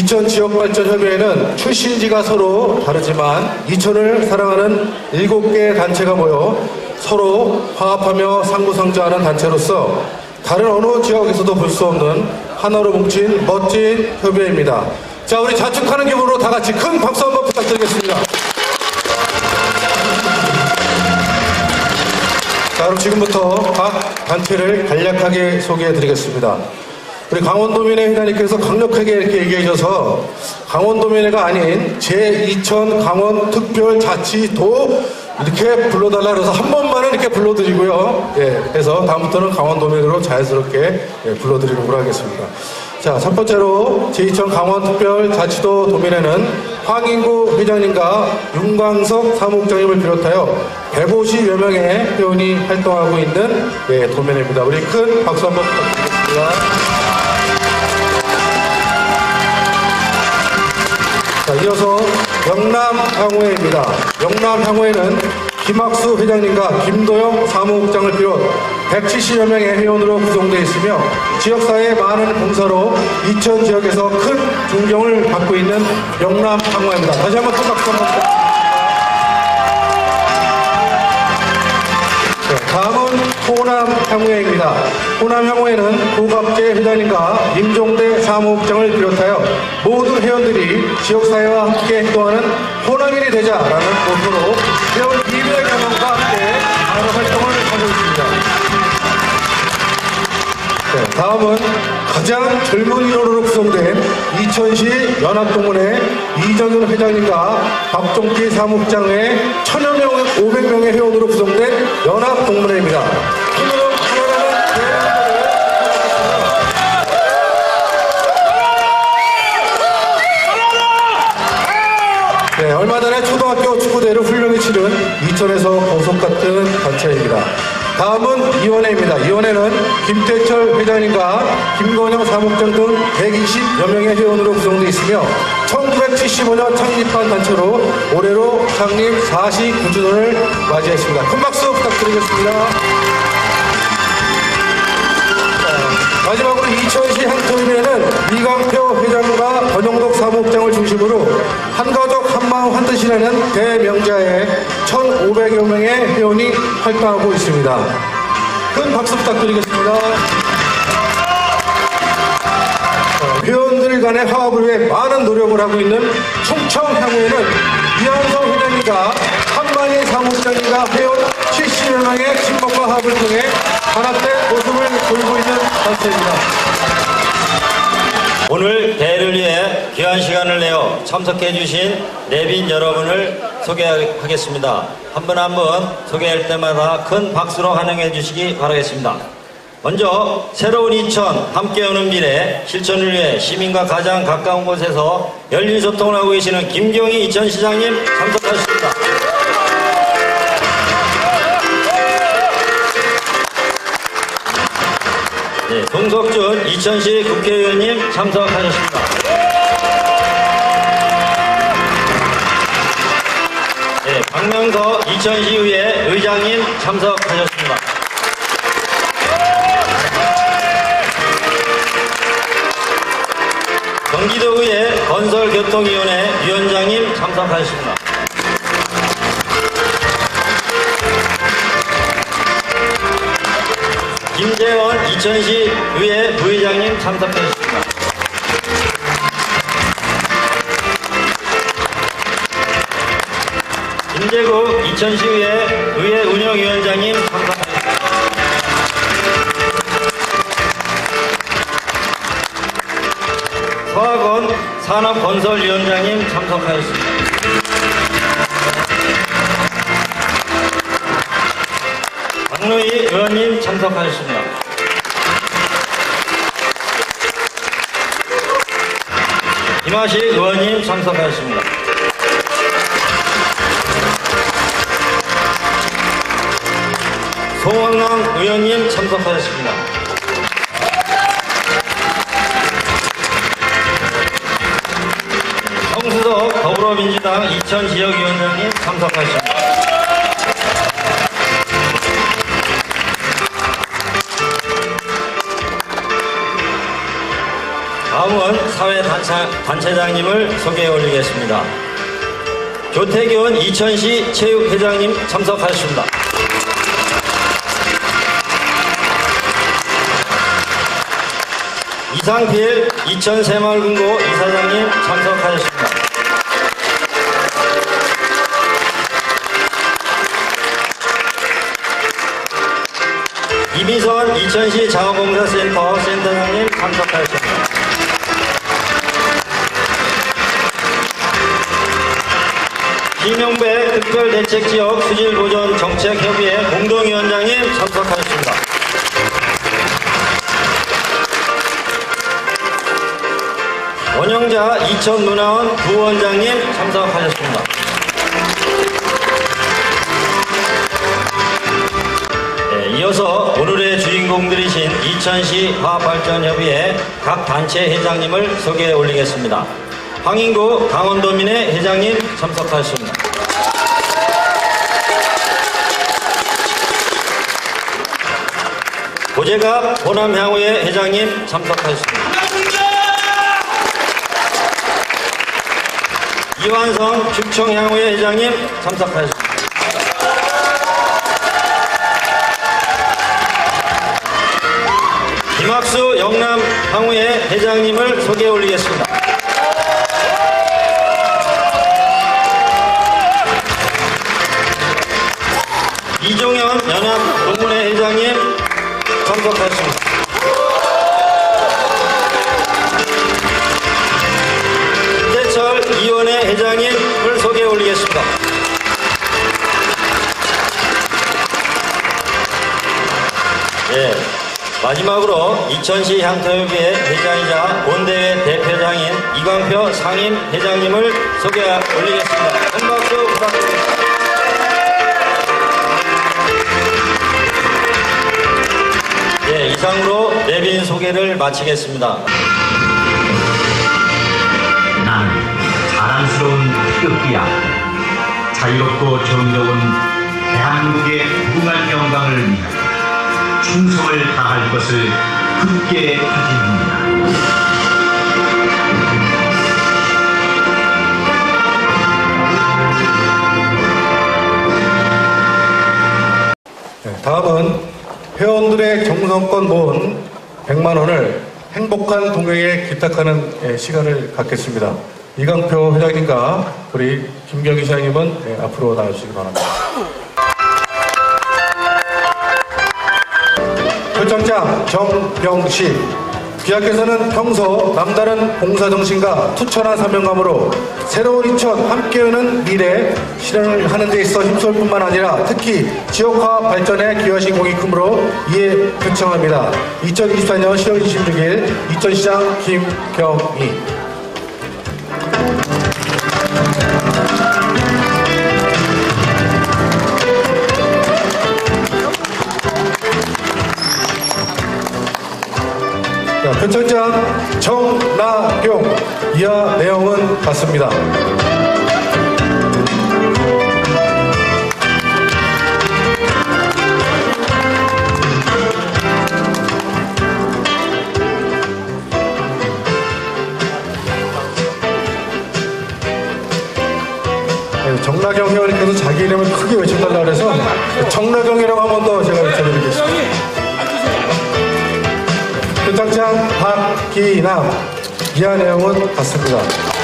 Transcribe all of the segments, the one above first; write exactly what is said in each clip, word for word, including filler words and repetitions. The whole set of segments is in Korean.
이천 지역발전협의회는 출신지가 서로 다르지만 이천을 사랑하는 일곱 개 단체가 모여 서로 화합하며 상부상조하는 단체로서 다른 어느 지역에서도 볼 수 없는 하나로 뭉친 멋진 협의회입니다. 자, 우리 자축하는 기분으로 다 같이 큰 박수 한번 부탁드리겠습니다. 자, 그럼 지금부터 각 단체를 간략하게 소개해드리겠습니다. 우리 강원도민회 회장님께서 강력하게 이렇게 얘기해 주셔서 강원도민회가 아닌 제이천 강원특별자치도 이렇게 불러달라 그래서 한 번만은 이렇게 불러드리고요. 예, 그래서 다음부터는 강원도민회로 자연스럽게 예, 불러드리는 걸로 하겠습니다. 자, 첫 번째로 제이천 강원특별자치도 도민회는 황인구 회장님과 윤광석 사무국장님을 비롯하여 백오십여 명의 회원이 활동하고 있는 예, 도민회입니다. 우리 큰 박수 한번 부탁드리겠습니다. 자, 이어서 영남향후회입니다. 영남향후회는 김학수 회장님과 김도영 사무국장을 비롯 백칠십여 명의 회원으로 구성되어 있으며 지역사회의 많은 봉사로 이천 지역에서 큰 존경을 받고 있는 영남향후회입니다. 다시 한번 큰 박수 한번 부탁드립니다. 다음은 호남향후회입니다. 호남향후회는 고갑재 회장님과 임종대 사무국장을 비롯하여 모든 회원들이 지역사회와 함께 행동하는 호남인이 되자라는 모토로 회원 이백 명과 함께 여러 활동을 하고 있습니다. 네, 다음은 가장 젊은 인원으로 구성된 이천시 연합동문회 이정윤 회장님과 박종기 사무국장의 천여 명, 오백 명의 회원으로 구성된 연합동문회입니다. 오늘은 하나라는 대회를 네, 얼마 전에 초등학교 축구대회를 훌륭히 치른 이천에서 보석 같은 단체입니다. 다음은 이원회입니다. 이원회는 김태철 회장님과 김건영 사무국장 등 백이십여 명의 회원으로 구성되어 있으며 천구백칠십오 년 창립한 단체로 올해로 창립 사십구 주년을 맞이했습니다. 큰 박수 부탁드리겠습니다. 마지막으로 이천시 향토위회는 이강표 회장과 권영덕 사무국장을 중심으로 한가족 한마음 한뜻이라는 대명자에 천오백여 명의 회원이 활동하고 있습니다. 큰 박수 부탁드리겠습니다. 회원들 간의 화합을 위해 많은 노력을 하고 있는 충청향후회는 이한성 회장님과 한만희 사무국장님과 회원 칠십여 명의 친목과 화합을 통해 단합된 모습을 보이고 있는 단체입니다. 오늘 대회를 위해 귀한 시간을 내어 참석해 주신 내빈 여러분을 소개하겠습니다. 한 분 한 분 소개할 때마다 큰 박수로 환영해 주시기 바라겠습니다. 먼저 새로운 이천 함께 오는 미래 실천을 위해 시민과 가장 가까운 곳에서 열린 소통을 하고 계시는 김경희 이천시장님 참석하셨습니다. 네, 동석준 이천시 국회의원님 참석하셨습니다. 네, 박명서 이천시의회 의장님 참석하셨습니다. 경기도의회 건설교통위원회 위원장님 참석하셨습니다. 김재원 이천시 의회 부의장님 참석하셨습니다. 김재국 이천시 의회 의회 운영위원장님 참석하셨습니다. 서학원 산업건설위원장님 참석하셨습니다. 박노희 의원님 참석하셨습니다. 김하식 의원님 참석하셨습니다. 송원남 의원님 참석하셨습니다. 성수덕 더불어민주당 이천지역위원장님 참석하셨습니다. 다음은 사회 단체, 단체장님을 소개해 올리겠습니다. 조태균 이천시 체육회장님 참석하셨습니다. 이상필 이천 새마을금고 이사장님 참석하셨습니다. 이미선 이천시 자원봉사센터 센터장님 참석하셨습니다. 김용배 특별대책지역 수질보존정책협의회 공동위원장님 참석하셨습니다. 원영자 이천문화원 부원장님 참석하셨습니다. 네, 이어서 오늘의 주인공들이신 이천시 화학발전협의회 각 단체 회장님을 소개해 올리겠습니다. 황인구 강원도민회 회장님 참석하셨습니다. 고재갑 호남향후회 회장님 참석하셨습니다. 이완성 축청향후회 회장님 참석하셨습니다. 김학수 영남향후회 회장님을 소개해 올리겠습니다. 이종현 연합동문회 회장님 참석하셨습니다. 김대철 이원회 회장님을 소개해 올리겠습니다. 예, 마지막으로 이천시 향토협의회 회장이자 본대회 대표장인 이광표 상임 회장님을 소개해 올리겠습니다. 큰 박수 부탁드립니다. 예, 이상으로 내빈 소개를 마치겠습니다. 나는 자랑스러운 태극기야. 자유롭고 정겨운 대한민국의 무궁한 영광을 위해 충성을 다할 것을 굳게 다짐합니다. 네, 다음은 회원들의 정성껏 모은 백만 원을 행복한 동행에 기탁하는 예, 시간을 갖겠습니다. 이광표 회장님과 우리 김경희 시장님은 예, 앞으로 나와주시기 바랍니다. 표창장 정병식. 귀하께서는 평소 남다른 봉사정신과 투철한 사명감으로 새로운 인천 함께하는 미래 실현을 하는 데 있어 힘쓸 뿐만 아니라 특히 지역화 발전에 기여하신 공이 크므로 이에 표창합니다. 이천이십사 년 시월 이십육 일 이천시장 김경희. 표창장 정나경. 이하 내용은 같습니다. 네, 정나경 회원님께서 자기 이름을 크게 외쳐달라고 해서 정나경이라고 한 번 더 제가 외쳐드리겠습니다. 표창장 박기남. 이하 내용은 같습니다.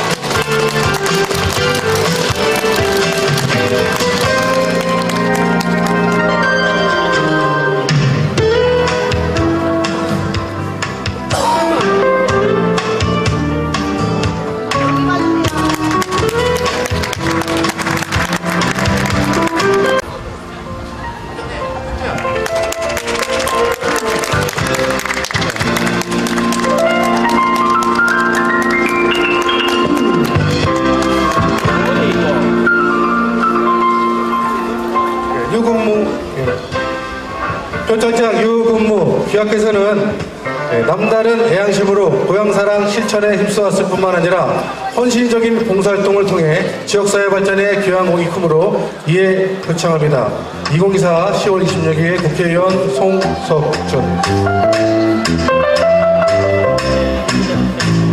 표창장 유근무. 귀하께서는 남다른 애양심으로 고향사랑 실천에 힘써왔을 뿐만 아니라 헌신적인 봉사활동을 통해 지역사회 발전에 기여한 공이 크므로 이에 표창합니다. 이천이십사 시월 이십육 일 국회의원 송석준.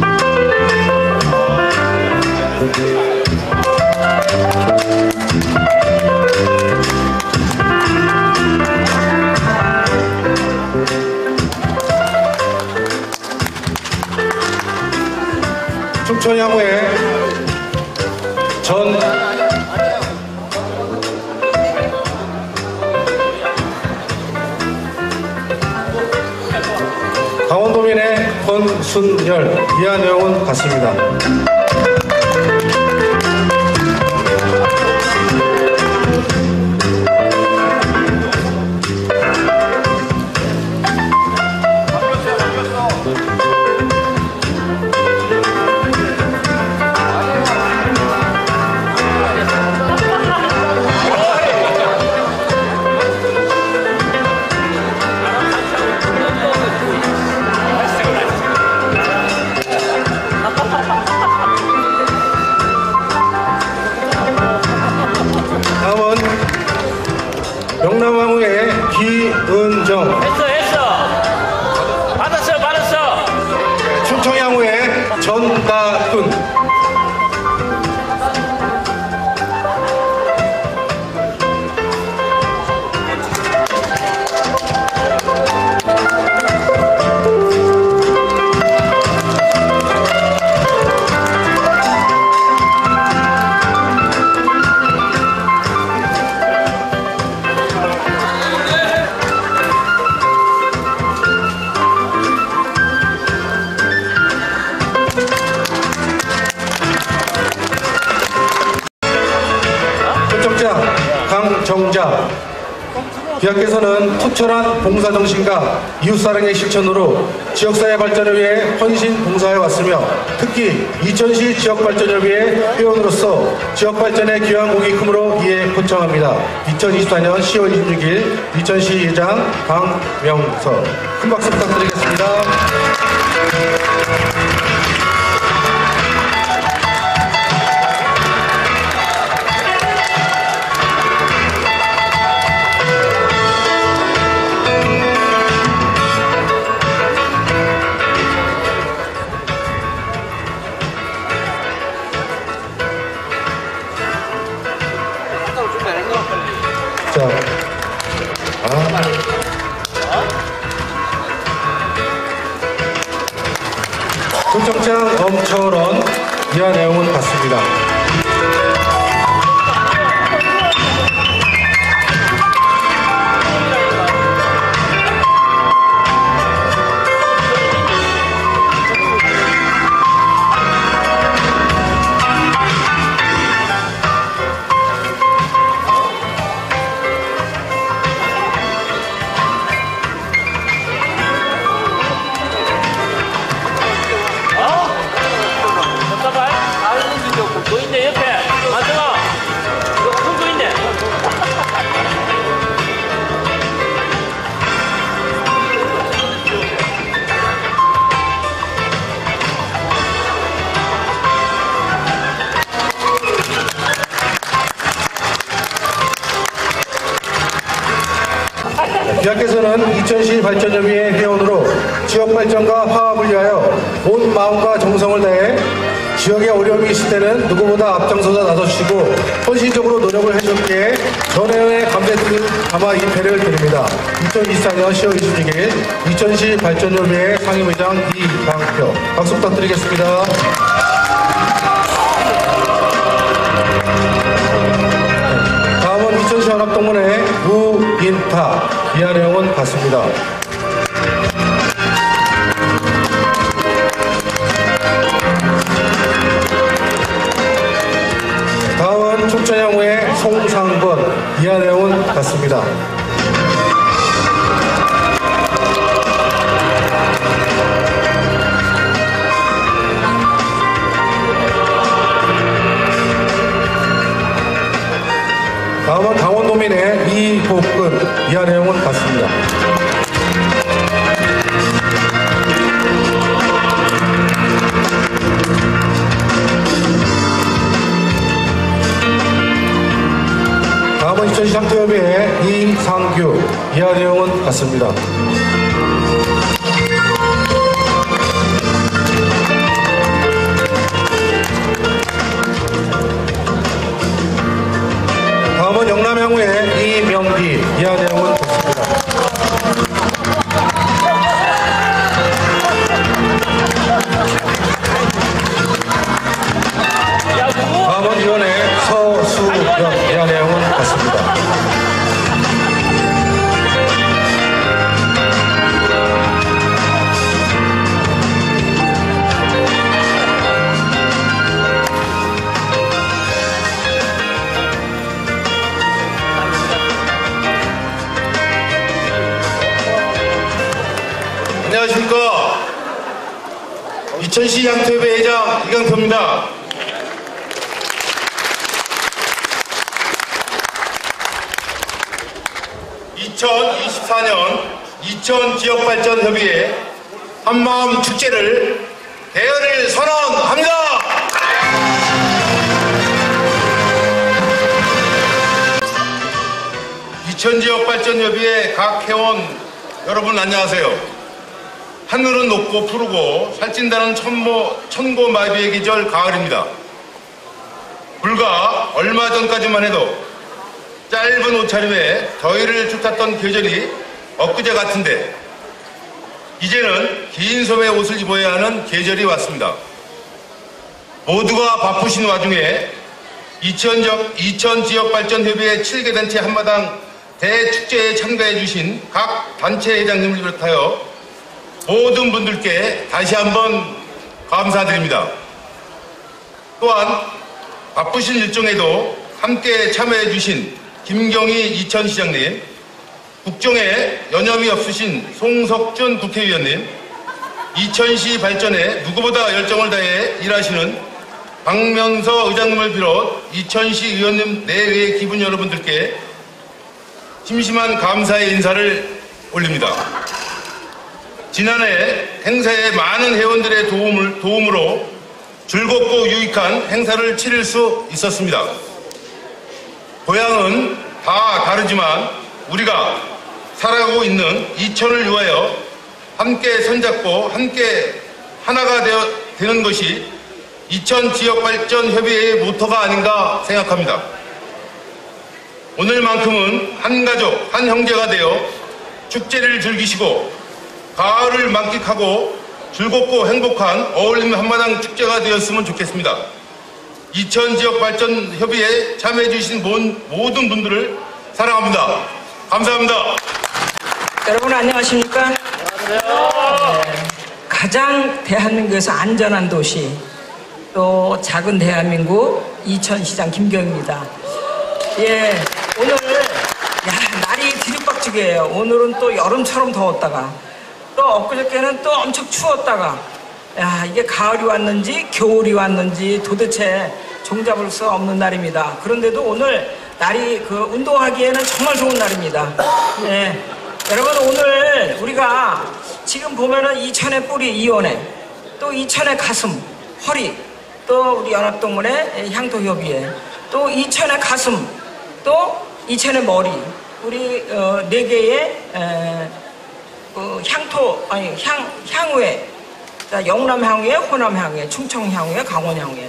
춘천향후의 전 강원도민의 권순열 이하 내용은 같습니다. 명남항우의 기은정 했어 했어 받았어 받았어. 춘청향후의 전다훈 강정자 비학께서는 투철한 봉사정신과 이웃사랑의 실천으로 지역사회 발전을 위해 헌신 봉사해 왔으며 특히 이천시 지역발전협의회 회원으로서 지역발전에 기여한 공이 크므로 이에 포청합니다. 이천이십사년 시월 이십육일 이천시 의장 강명서. 큰 박수 부탁드리겠습니다. 자, 아. 초청장 엄철원 이하 내용은 같습니다. 또 있네 옆에 마지막 손도 있네. 비학께서는 이천시 발전협의회 회원으로 지역발전과 화합을 위하여 온 마음과 정성을 다해 지역에 어려움이 있을 때는 누구보다 앞장서서 나서주시고 헌신적으로 노력을 해줬기에 전회원의 감사를 담아 이 배를 드립니다. 이천이십사년 시월 이십육일 이천시 발전협의회 상임의장 이강표. 박수 부탁드리겠습니다. 다음은 이천시 연합동문회 우인타 이하 내용은 같습니다. 다음은 춘천향후의 송상건 이하 내용은 같습니다. 다음은 강원도민의 이복근 이하 내용은 같습니다. 다음은 이천시 상토협의회 이상규 이하 내용은 같습니다. 다음은 영남향후의 이명기 이하 내용은 같습니다. 안녕하십니까. 이천시 양태협의 회장 이강표입니다. 이천이십사 년 이천지역발전협의회 한마음 축제를 대여를 선언합니다. 이천지역발전협의회 각 회원 여러분 안녕하세요. 하늘은 높고 푸르고 살찐다는 천모, 천고마비의 계절 가을입니다. 불과 얼마 전까지만 해도 짧은 옷차림에 더위를 쫓았던 계절이 엊그제 같은데 이제는 긴 소매 옷을 입어야 하는 계절이 왔습니다. 모두가 바쁘신 와중에 이천지역발전협의회 칠 개 단체 한마당 대축제에 참가해 주신 각 단체 회장님을 비롯하여 모든 분들께 다시 한번 감사드립니다. 또한 바쁘신 일정에도 함께 참여해 주신 김경희 이천시장님, 국정에 여념이 없으신 송석준 국회의원님, 이천시 발전에 누구보다 열정을 다해 일하시는 박명서 의장님을 비롯 이천시 의원님 내외의 기분 여러분들께 심심한 감사의 인사를 올립니다. 지난해 행사에 많은 회원들의 도움을, 도움으로 즐겁고 유익한 행사를 치를 수 있었습니다. 고향은 다 다르지만 우리가 살아가고 있는 이천을 위하여 함께 손잡고 함께 하나가 되어, 되는 것이 이천지역발전협의회의 모토가 아닌가 생각합니다. 오늘만큼은 한 가족, 한 형제가 되어 축제를 즐기시고 가을을 만끽하고 즐겁고 행복한 어울림 한마당 축제가 되었으면 좋겠습니다. 이천지역발전협의회에 참여해주신 모든 분들을 사랑합니다. 감사합니다. 여러분 안녕하십니까? 안녕하세요. 네, 가장 대한민국에서 안전한 도시, 또 작은 대한민국 이천시장 김경입니다. 예, 오늘 야, 날이 뒤죽박죽이에요. 오늘은 또 여름처럼 더웠다가 또 엊그저께는 또 엄청 추웠다가 야, 이게 가을이 왔는지 겨울이 왔는지 도대체 종잡을 수 없는 날입니다. 그런데도 오늘 날이 그 운동하기에는 정말 좋은 날입니다. 예, 여러분 오늘 우리가 지금 보면은 이천의 뿌리 이원회, 또 이천의 가슴, 허리, 또 우리 연합동문회 향토협의회, 또 이천의 가슴, 또 이천의 머리, 우리 어, 네 개의 에, 그 향토 아니 향 향후회, 자, 영남향후회, 호남향후회, 충청향후회, 강원향후회.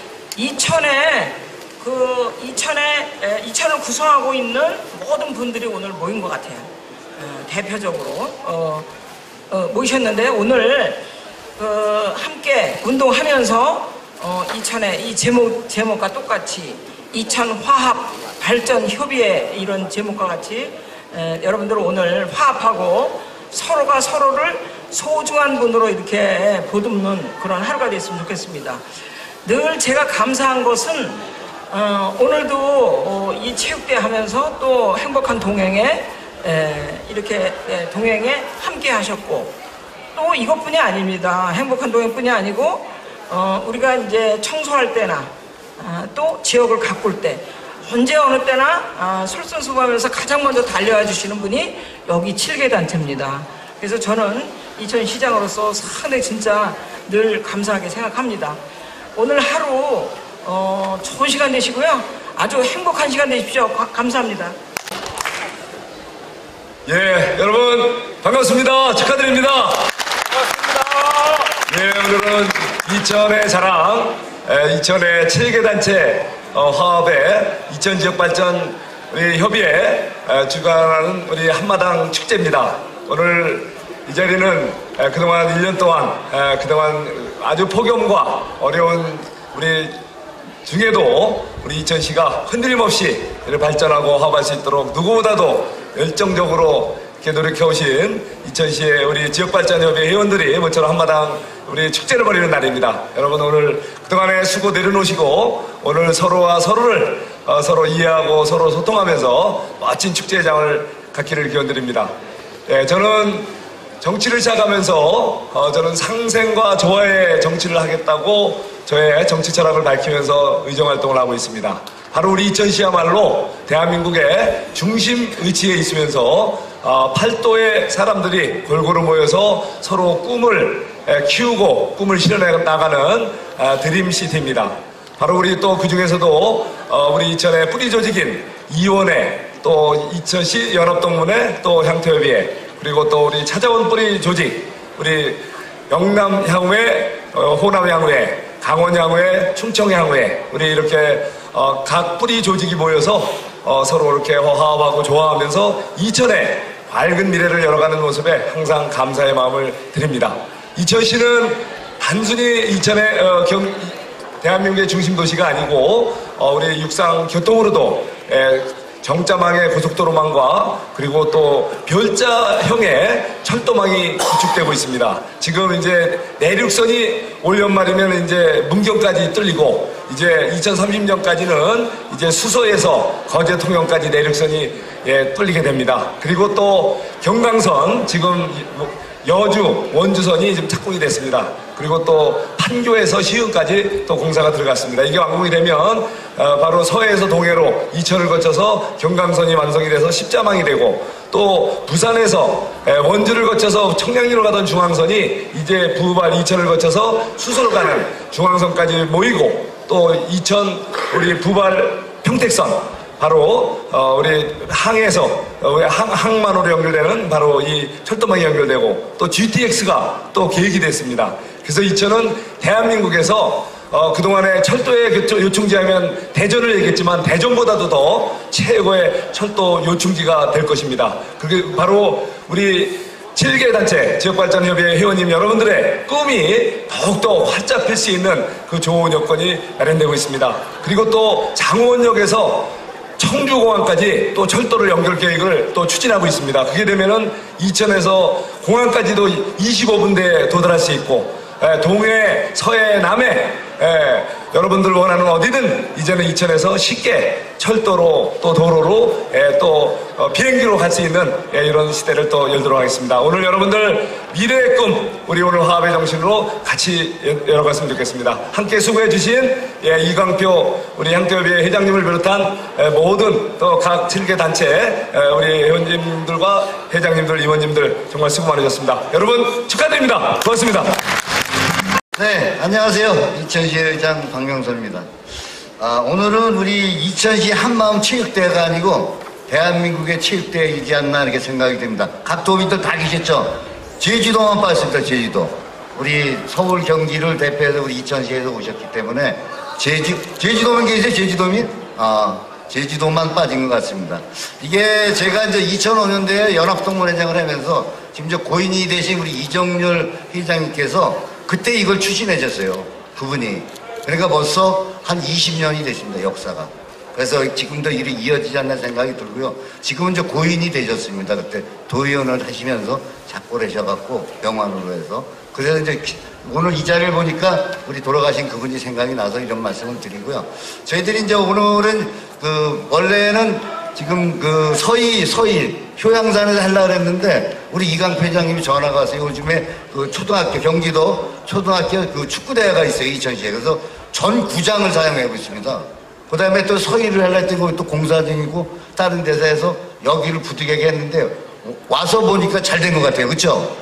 이천에 그 이천에 에, 이천을 구성하고 있는 모든 분들이 오늘 모인 것 같아요. 어, 대표적으로 어, 어, 모이셨는데 오늘 그 함께 운동하면서 어, 이천의 이 제목 제목과 똑같이 이천 화합 발전 협의회 이런 제목과 같이 에, 여러분들 오늘 화합하고 서로가 서로를 소중한 분으로 이렇게 보듬는 그런 하루가 됐으면 좋겠습니다. 늘 제가 감사한 것은 어, 오늘도 어, 이 체육대 하면서 또 행복한 동행에 에, 이렇게 에, 동행에 함께 하셨고 또 이것뿐이 아닙니다. 행복한 동행뿐이 아니고 어, 우리가 이제 청소할 때나 어, 또 지역을 가꿀 때 언제 어느 때나 아, 솔선수범하면서 가장 먼저 달려와 주시는 분이 여기 칠 개 단체입니다. 그래서 저는 이천시장으로서 상당히 진짜 늘 감사하게 생각합니다. 오늘 하루 어, 좋은 시간 되시고요. 아주 행복한 시간 되십시오. 가, 감사합니다. 예, 여러분 반갑습니다. 축하드립니다. 반갑습니다. 예, 오늘은 이천의 자랑, 이천의 칠 개 단체 어, 화합의 이천지역발전 우리 협의회 에, 주관하는 우리 한마당 축제입니다. 오늘 이 자리는 에, 그동안 일 년 동안 에, 그동안 아주 폭염과 어려운 우리 중에도 우리 이천시가 흔들림 없이 발전하고 화합할 수 있도록 누구보다도 열정적으로 이렇게 노력해오신 이천시의 우리 지역발전협의 회원들이 모처럼 한마당 우리 축제를 벌이는 날입니다. 여러분 오늘 그동안에 수고 내려놓으시고 오늘 서로와 서로를 어, 서로 이해하고 서로 소통하면서 멋진 축제장을 갖기를 기원드립니다. 예, 저는 정치를 시작하면서 어, 저는 상생과 조화의 정치를 하겠다고 저의 정치 철학을 밝히면서 의정활동을 하고 있습니다. 바로 우리 이천시야말로 대한민국의 중심 위치에 있으면서 어, 팔도의 사람들이 골고루 모여서 서로 꿈을 에, 키우고 꿈을 실현해 나가는 아, 드림시티입니다. 바로 우리 또 그 중에서도 어, 우리 이천의 뿌리 조직인 이원회, 또 이천시 연합동문회, 또 향토협의회, 그리고 또 우리 찾아온 뿌리 조직, 우리 영남향후회, 어, 호남향후회, 강원향후회, 충청향후회, 우리 이렇게 어, 각 뿌리 조직이 모여서 어, 서로 이렇게 화합하고 조화하면서 이천의 밝은 미래를 열어가는 모습에 항상 감사의 마음을 드립니다. 이천시는 단순히 이천의 어, 경, 대한민국의 중심 도시가 아니고 어, 우리 육상 교통으로도 에, 정자망의 고속도로망과 그리고 또 별자형의 철도망이 구축되고 있습니다. 지금 이제 내륙선이 올 연말이면 이제 문경까지 뚫리고 이제 이천삼십 년까지는 이제 수서에서 거제 통영까지 내륙선이 예, 뚫리게 됩니다. 그리고 또 경강선 지금 여주 원주선이 지금 착공이 됐습니다. 그리고 또 판교에서 시흥까지 또 공사가 들어갔습니다. 이게 완공이 되면 어, 바로 서해에서 동해로 이천을 거쳐서 경강선이 완성이 돼서 십자망이 되고, 또 부산에서 에, 원주를 거쳐서 청량리로 가던 중앙선이 이제 부발 이천을 거쳐서 수서로 가는 중앙선까지 모이고, 또 이천 우리 부발 평택선 바로 어, 우리 항에서 어, 항, 항만으로 연결되는 바로 이 철도망이 연결되고, 또 지티엑스가 또 계획이 됐습니다. 그래서 이천은 대한민국에서 어, 그동안에 철도의 요충지 하면 대전을 얘기했지만 대전보다도 더 최고의 철도 요충지가 될 것입니다. 그게 바로 우리 칠 개 단체 지역발전협의회 회원님 여러분들의 꿈이 더욱더 활짝 필 수 있는 그 좋은 여건이 마련되고 있습니다. 그리고 또 장원역에서 청주공항까지 또 철도를 연결 계획을 또 추진하고 있습니다. 그게 되면은 이천에서 공항까지도 이십오 분대에 도달할 수 있고, 에, 동해, 서해, 남해, 에, 여러분들 원하는 어디든 이제는 이천에서 쉽게 철도로 또 도로로 에, 또 어, 비행기로 갈 수 있는 에, 이런 시대를 또 열도록 하겠습니다. 오늘 여러분들 미래의 꿈, 우리 오늘 화합의 정신으로 같이 열어갔으면 좋겠습니다. 함께 수고해 주신 예, 이광표 우리 향토협의회 회장님을 비롯한 에, 모든 또 각 칠 개 단체 에, 우리 회원님들과 회장님들, 임원님들 정말 수고 많으셨습니다. 여러분 축하드립니다. 고맙습니다. 네, 안녕하세요. 이천시 의장 박명선입니다. 아, 오늘은 우리 이천시 한마음 체육대회가 아니고 대한민국의 체육대회이지 않나 이렇게 생각이 됩니다. 각 도민들 다 계셨죠? 제주도만 빠졌습니다. 제주도. 우리 서울 경기를 대표해서 우리 이천시에서 오셨기 때문에 제주, 제주도만 계세요? 제주도민? 아, 제주도만 빠진 것 같습니다. 이게 제가 이제 이천오 년도에 연합동문회장을 하면서 지금 이제 고인이 되신 우리 이정렬 회장님께서 그때 이걸 추진해줬어요. 그분이. 그러니까 벌써 한 이십 년이 됐습니다. 역사가. 그래서 지금도 일이 이어지지 않나 생각이 들고요. 지금은 이제 고인이 되셨습니다. 그때 도의원을 하시면서 작고를 하셔갖고 병원으로 해서. 그래서 이제 오늘 이 자리를 보니까 우리 돌아가신 그분이 생각이 나서 이런 말씀을 드리고요. 저희들이 이제 오늘은 그 원래는 지금 그 서희, 서희, 효양산에서 하려고 했는데 우리 이강표 회장님이 전화가 와서 요즘에 그 초등학교, 경기도 초등학교 그 축구대회가 있어요. 이천시에. 그래서 전 구장을 사용하고 있습니다. 그 다음에 또 서희를 하려 했더니 거기 또 공사 중이고 다른 데서 해서 여기를 부득이하게 했는데 와서 보니까 잘 된 것 같아요. 그쵸?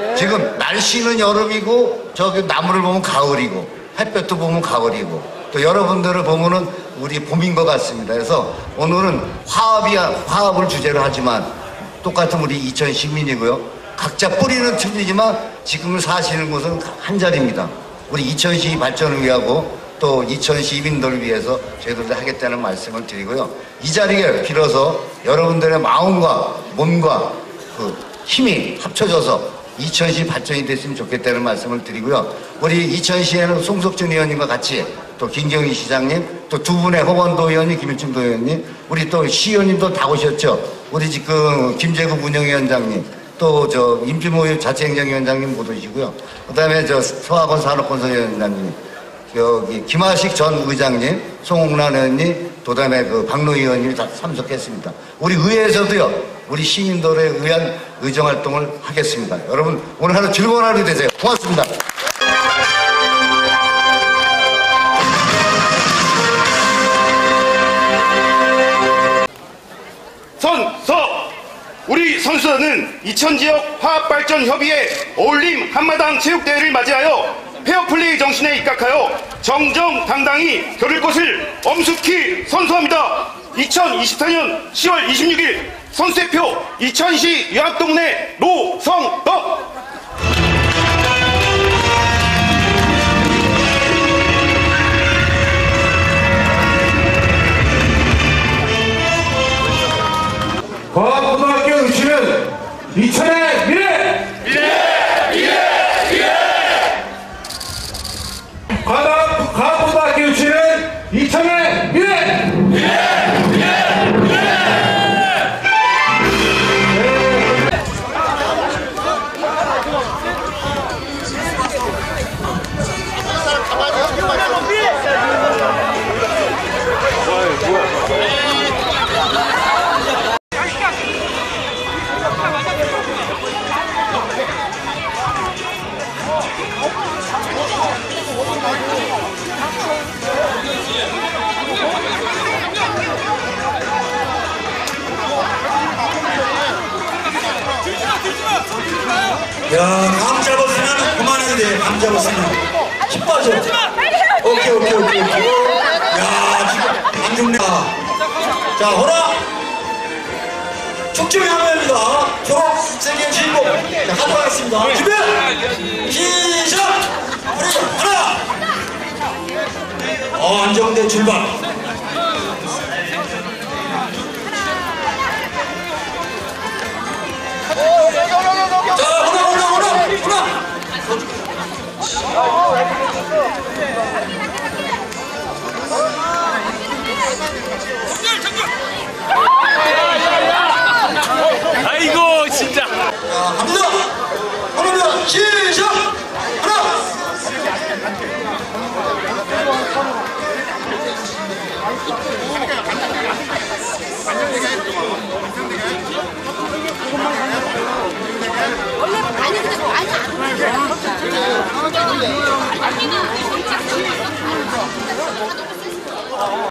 지금 날씨는 여름이고 저기 나무를 보면 가을이고 햇볕도 보면 가을이고 또 여러분들을 보면은 우리 봄인 것 같습니다. 그래서 오늘은 화합이, 화합을 주제로 하지만 똑같은 우리 이천 시민이고요. 각자 뿌리는 틀리지만 지금 사시는 곳은 한 자리입니다. 우리 이천시 발전을 위하고 또 이천 시민들을 위해서 저희들도 하겠다는 말씀을 드리고요. 이 자리에 빌어서 여러분들의 마음과 몸과 그 힘이 합쳐져서 이천시 발전이 됐으면 좋겠다는 말씀을 드리고요. 우리 이천시에는 송석준 의원님과 같이 또 김경희 시장님, 또 두 분의 허원도 의원님, 김일중 도의원님, 우리 또 시의원님도 다 오셨죠. 우리 지금 김재국 운영위원장님, 또 저 임주모 자치행정위원장님 못 오시고요. 그 다음에 저 서학원 산업건설위원장님, 여기 김하식 전 의장님, 송홍란 의원님, 또 다음에 그 박노 의원님이 다 참석했습니다. 우리 의회에서도요, 우리 시민들에 의한 의정활동을 하겠습니다. 여러분 오늘 하루 즐거운 하루 되세요. 고맙습니다. 선서! 우리 선수단은 이천지역 화합발전협의회 어울림 한마당 체육대회를 맞이하여 페어플레이 정신에 입각하여 정정당당히 겨룰 것을 엄숙히 선서합니다. 이천이십사년 시월 이십육일 선수대표 이천시 유학동네 노성덕. 과학고등학교 유치는 이천의 미래! 미래! 미래! 미래! 과학, 과학고등학교 유치는 이천의 미래! 미래! 미래! 미래! 야, 감 잡았으면 그만해야 돼. 감 잡았으면 힘 빠져. 오케이, 오케이, 오케이, 오케이. 야, 지금 안중래. 자, 호라. 축제의 향후입니다. 졸업생의 주인공. 자, 하도록 하겠습니다. 준비! 시작! 하나! 어, 안정된 출발. 자, 하나, 하나, 하나, 하나. 아이고 진짜. 자, 갑니다. 하나, 시작. 하나. 원래 많이 그래도 많이 안 오는 거야.